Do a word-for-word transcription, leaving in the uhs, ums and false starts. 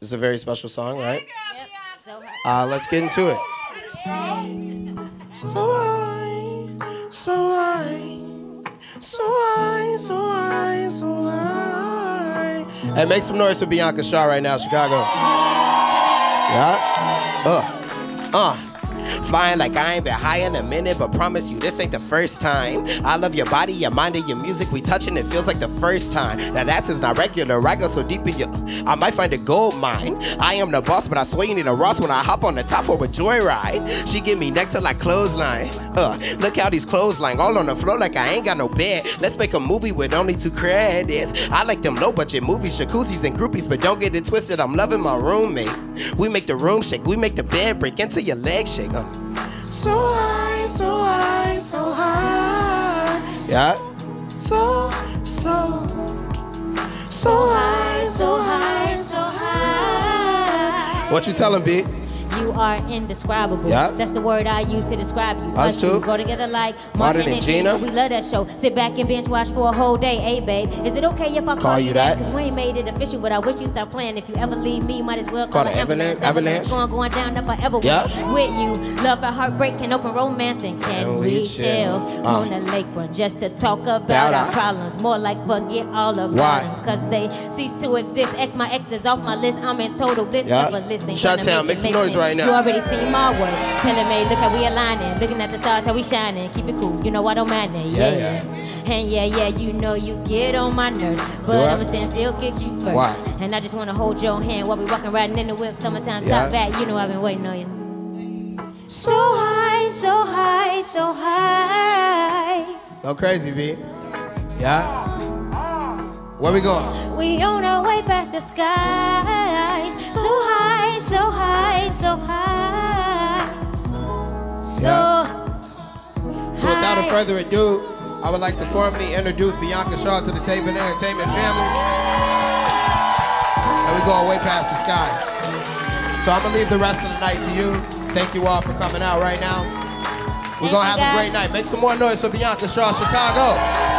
This is a very special song, right? Yep. So Uh, let's get into it. So I, so I, so I, so I, so I. Hey, make some noise for Bianca Shaw right now, Chicago. Yeah? Uh, uh. Flying like I ain't been high in a minute, but promise you this ain't the first time. I love your body, your mind, and your music. We touching, it feels like the first time. Now that's is not regular. I go so deep in your, I might find a gold mine. I am the boss, but I swear you need a Ross when I hop on the top for a joyride. She give me neck to like clothesline. Uh, look how these clothesline all on the floor like I ain't got no bed. Let's make a movie with only two credits. I like them low budget movies, jacuzzis and groupies, but don't get it twisted. I'm loving my roommate. We make the room shake. We make the bed break into your leg shake. Uh. So high, so high, so high. Yeah. So, so, so high, so high, so high. What you tellin', B? you are indescribable. Yeah. That's the word I use to describe you. Us too. Go together like Martin, Martin and and Gina. Gina. We love that show. Sit back and binge watch for a whole day. Hey, babe, is it okay if I call, Call you that? Because we ain't made it official, but I wish you stop playing. If you ever leave me, might as well call, Call an the ambulance, ambulance. Going, going down, never ever Yeah. with you. Love and heartbreak and open romance. And can And we, we chill, chill. Uh. on the lakefront just to talk about About our our- problems? More like forget all about Why? them. Because they cease to exist. X, my ex is off my list. I'm in total bliss. Yeah. Never listen. Shut Gonna down. Make it some make noise sense. right now. You already seen my work. Telling me, look how we aligning. Looking at the stars, how we shining. Keep it cool. You know I don't mind it. Yeah, Yeah, yeah. And yeah, yeah, you know you get on my nerves. But Do I? I'ma stand still, kicks you first. Why? And I just wanna hold your hand while we walking riding in the whip. Summertime Yeah. top back. You know I've been waiting on you. So high, so high, so high. Go crazy, B. Yeah. Where we going? We on our way past the skies. So high, so high, so high. So Yeah. So without high. further ado, I would like to formally introduce Bianca Shaw to the Tape and Entertainment family. And we're going way past the sky. So I'm gonna leave the rest of the night to you. Thank you all for coming out right now. We're Thank gonna you, have guys. a great night. Make some more noise for Bianca Shaw, Chicago.